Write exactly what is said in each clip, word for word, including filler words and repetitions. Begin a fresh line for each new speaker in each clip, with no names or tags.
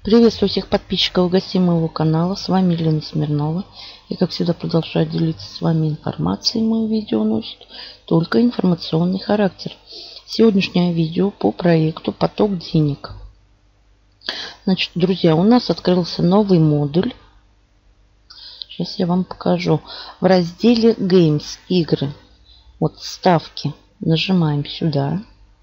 Приветствую всех подписчиков и гостей моего канала. С вами Елена Смирнова. И как всегда продолжаю делиться с вами информацией. Мое видео носит только информационный характер. Сегодняшнее видео по проекту «Поток денег». Значит, друзья, у нас открылся новый модуль. Сейчас я вам покажу. В разделе Games, игры. Вот ставки. Нажимаем сюда.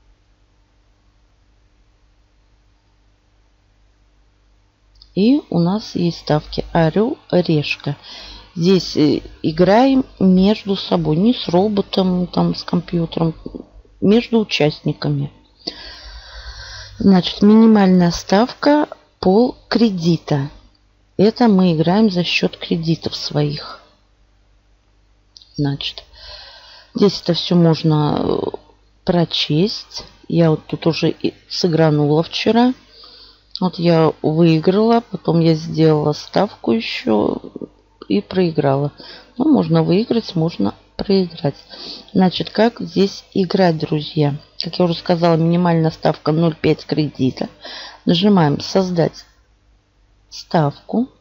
И у нас есть ставки орел, решка. Здесь играем между собой, не с роботом, там, с компьютером, между участниками. Значит, минимальная ставка пол кредита. Это мы играем за счет кредитов своих. Значит, здесь это все можно прочесть. Я вот тут уже сыгранула вчера. Вот я выиграла, потом я сделала ставку еще и проиграла. Ну, можно выиграть, можно проиграть. Значит, как здесь играть, друзья? Как я уже сказала, минимальная ставка ноль целых пять кредита. Нажимаем «Создать ставку».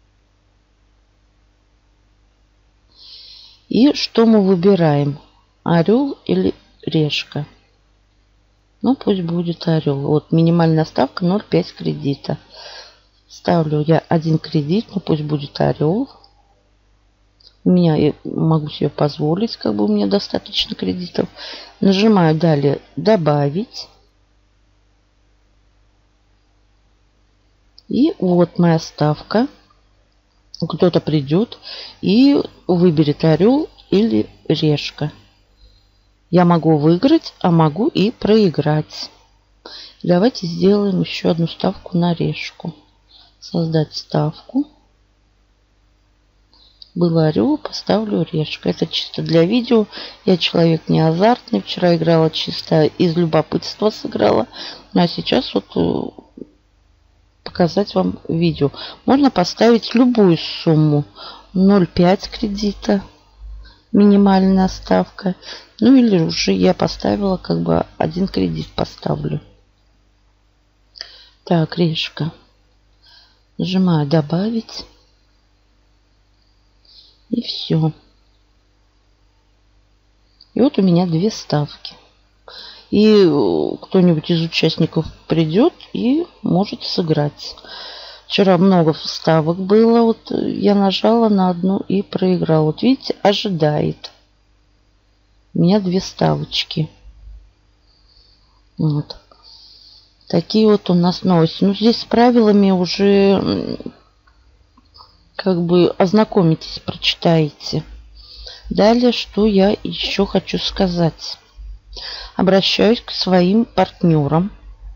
И что мы выбираем? Орел или решка? Ну, пусть будет орел. Вот минимальная ставка ноль целых пять кредита. Ставлю я один кредит, но пусть будет орел. У меня я могу себе позволить, как бы у меня достаточно кредитов. Нажимаю далее добавить. И вот моя ставка. Кто-то придет и выберет орел или решка. Я могу выиграть, а могу и проиграть. Давайте сделаем еще одну ставку на решку. Создать ставку. Был орел, поставлю решка. Это чисто для видео. Я человек не азартный. Вчера играла чисто из любопытства сыграла. Ну, а сейчас вот показать вам видео. Можно поставить любую сумму. ноль целых пять кредита. Минимальная ставка. Ну или уже я поставила, как бы один кредит поставлю. Так, решка. Нажимаю добавить. И все. И вот у меня две ставки. И кто-нибудь из участников придет и может сыграть. Вчера много ставок было. Вот я нажала на одну и проиграла. Вот видите, ожидает. У меня две ставочки. Вот. Такие вот у нас новости. Ну, здесь с правилами уже как бы ознакомитесь, прочитаете. Далее, что я еще хочу сказать. Обращаюсь к своим партнерам.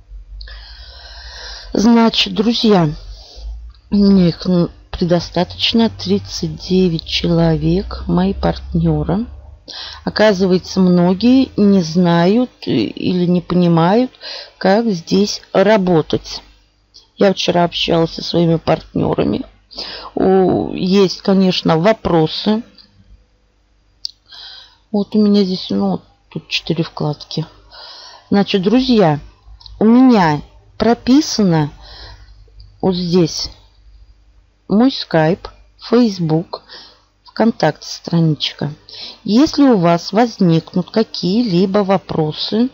Значит, друзья, у меня их предостаточно. тридцать девять человек, мои партнеры. Оказывается, многие не знают или не понимают, как здесь работать. Я вчера общалась со своими партнерами. Есть, конечно, вопросы. Вот у меня здесь, ну, тут четыре вкладки. Значит, друзья, у меня прописано вот здесь мой скайп, фейсбук, ВКонтакте страничка. Если у вас возникнут какие-либо вопросы,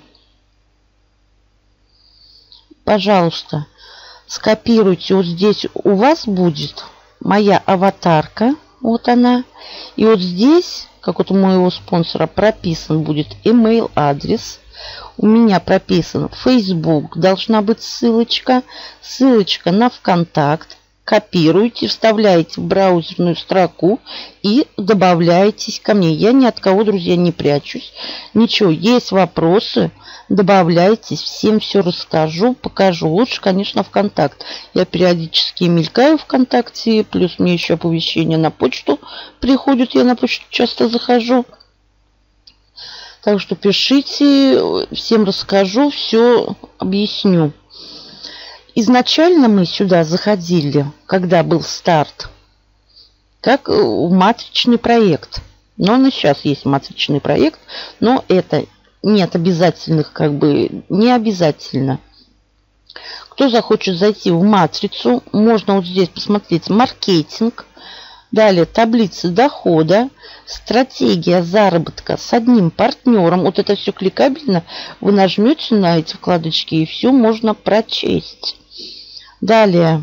пожалуйста, скопируйте. Вот здесь у вас будет моя аватарка. Вот она. И вот здесь, как вот у моего спонсора, прописан будет email адрес. У меня прописан Facebook. Должна быть ссылочка. Ссылочка на ВКонтакт. Копируете, вставляете в браузерную строку и добавляетесь ко мне. Я ни от кого, друзья, не прячусь. Ничего, есть вопросы, добавляйтесь, всем все расскажу, покажу. Лучше, конечно, ВКонтакт. Я периодически мелькаю ВКонтакте, плюс мне еще оповещения на почту приходят. Я на почту часто захожу. Так что пишите, всем расскажу, все объясню. Изначально мы сюда заходили, когда был старт, как в матричный проект. Но он и сейчас есть матричный проект, но это нет обязательных, как бы не обязательно. Кто захочет зайти в матрицу, можно вот здесь посмотреть маркетинг. Далее таблицы дохода, стратегия заработка с одним партнером. Вот это все кликабельно. Вы нажмете на эти вкладочки и все можно прочесть. Далее.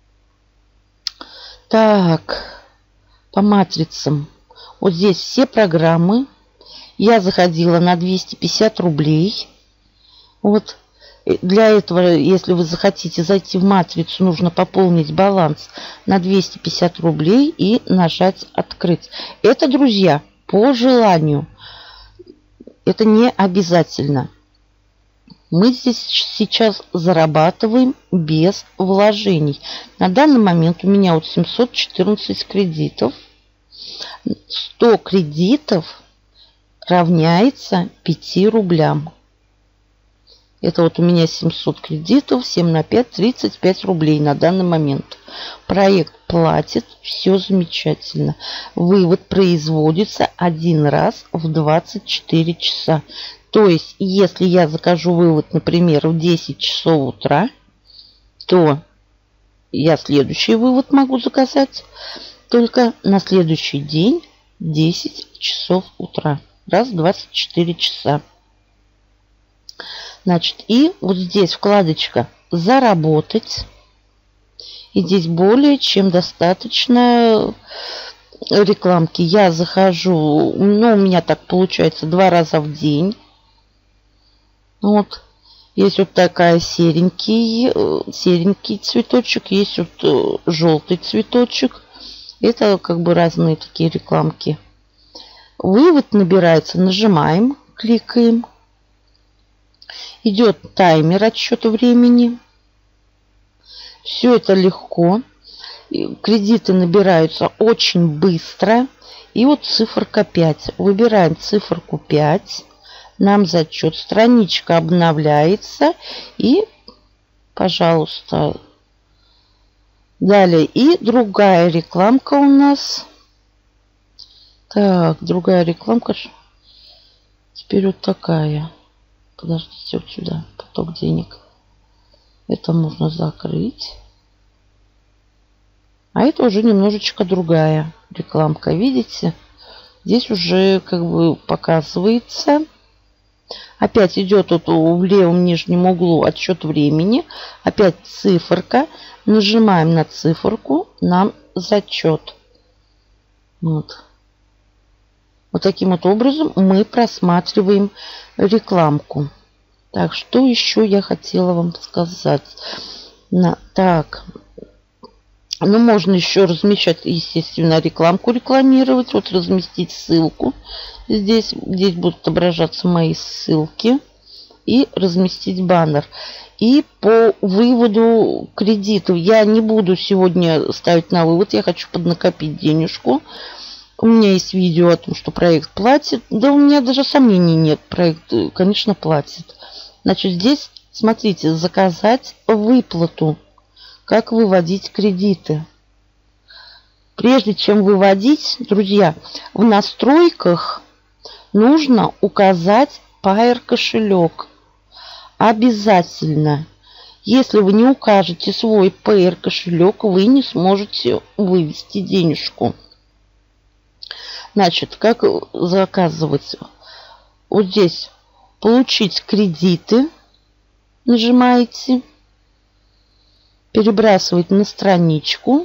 Так. По матрицам. Вот здесь все программы. Я заходила на двести пятьдесят рублей. Вот. Для этого, если вы захотите зайти в матрицу, нужно пополнить баланс на двести пятьдесят рублей и нажать «Открыть». Это, друзья, по желанию. Это не обязательно. Мы здесь сейчас зарабатываем без вложений. На данный момент у меня вот семьсот четырнадцать кредитов. сто кредитов равняется пяти рублям. Это вот у меня семьсот кредитов, семь на пять, тридцать пять рублей на данный момент. Проект платит, все замечательно. Вывод производится один раз в двадцать четыре часа. То есть, если я закажу вывод, например, в десять часов утра, то я следующий вывод могу заказать только на следующий день в десять часов утра. Раз в двадцать четыре часа. Значит, и вот здесь вкладочка «Заработать». И здесь более чем достаточно рекламки. Я захожу, ну, у меня так получается два раза в день. Вот. Есть вот такая серенький, серенький цветочек, есть вот желтый цветочек. Это как бы разные такие рекламки. Вывод набирается, нажимаем, кликаем. Идет таймер отсчета времени. Все это легко. Кредиты набираются очень быстро. И вот циферка пять. Выбираем циферку пять. Нам зачет. Страничка обновляется. И, пожалуйста. Далее. И другая рекламка у нас. Так, другая рекламка. Теперь вот такая. Подождите, вот сюда, поток денег. Это можно закрыть. А это уже немножечко другая рекламка. Видите? Здесь уже как бы показывается. Опять идет вот в левом нижнем углу отсчет времени. Опять циферка. Нажимаем на циферку. Нам зачет. Вот. Вот таким вот образом мы просматриваем рекламку. Так, что еще я хотела вам сказать? На, так, ну, можно еще размещать, естественно, рекламку рекламировать. Вот разместить ссылку. Здесь, здесь будут отображаться мои ссылки. И разместить баннер. И по выводу кредитов я не буду сегодня ставить на вывод. Я хочу поднакопить денежку. У меня есть видео о том, что проект платит. Да у меня даже сомнений нет. Проект, конечно, платит. Значит, здесь, смотрите, заказать выплату. Как выводить кредиты. Прежде чем выводить, друзья, в настройках нужно указать Payeer кошелек. Обязательно. Если вы не укажете свой Payeer кошелек, вы не сможете вывести денежку. Значит, как заказывать? Вот здесь получить кредиты. Нажимаете. Перебрасывать на страничку.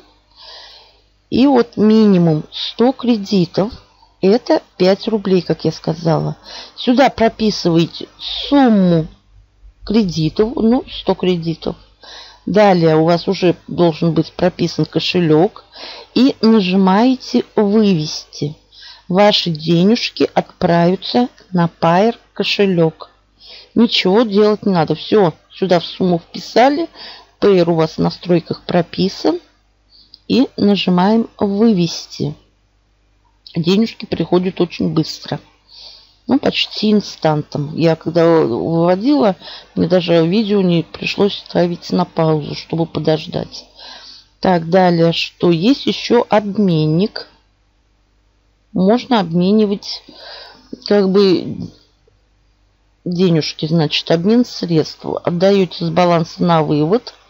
И вот минимум сто кредитов. Это пять рублей, как я сказала. Сюда прописываете сумму кредитов. Ну, сто кредитов. Далее у вас уже должен быть прописан кошелек. И нажимаете «Вывести». Ваши денежки отправятся на Payeer кошелек. Ничего делать не надо. Все, сюда в сумму вписали. Payeer у вас в настройках прописан. И нажимаем «Вывести». Денежки приходят очень быстро. Ну, почти инстантом. Я когда выводила, мне даже видео не пришлось ставить на паузу, чтобы подождать. Так, далее, что есть еще обменник. Можно обменивать как бы денежки, значит, обмен средств. Отдаете с баланса на вывод.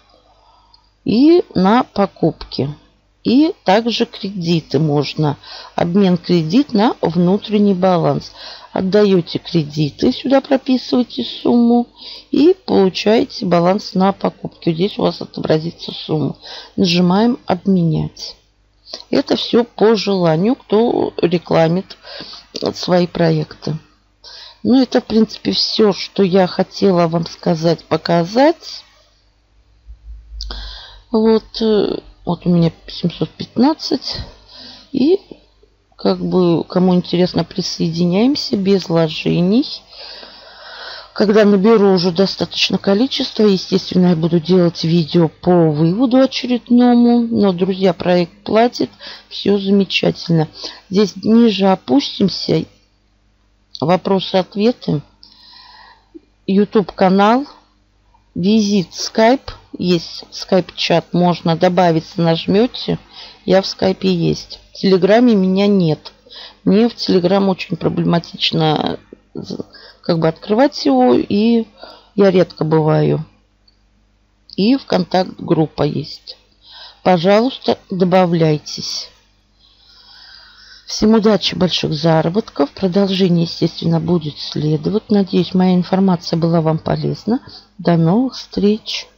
и на покупки. И также кредиты можно. Обмен кредит на внутренний баланс. Отдаете кредиты, сюда прописываете сумму и получаете баланс на покупки. Здесь у вас отобразится сумма. Нажимаем «Обменять». Это все по желанию, кто рекламит свои проекты. Ну, это, в принципе, все, что я хотела вам сказать, показать. Вот, вот у меня семьсот пятнадцать. И, как бы, кому интересно, присоединяемся без вложений. Когда наберу уже достаточно количество, естественно, я буду делать видео по выводу очередному. Но, друзья, проект платит. Все замечательно. Здесь ниже опустимся. Вопросы-ответы. YouTube-канал. Визит Skype. Есть Skype-чат. Можно добавиться, нажмете. Я в Skype есть. В Телеграме меня нет. Мне в Телеграм очень проблематично как бы открывать его, и я редко бываю. И ВКонтакт группа есть. Пожалуйста, добавляйтесь. Всем удачи, больших заработков. Продолжение, естественно, будет следовать. Надеюсь, моя информация была вам полезна. До новых встреч.